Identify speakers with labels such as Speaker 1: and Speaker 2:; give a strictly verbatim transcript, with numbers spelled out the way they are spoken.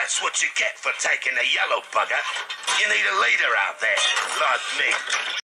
Speaker 1: That's what you get for taking a yellow bugger. You need a leader out there, like me.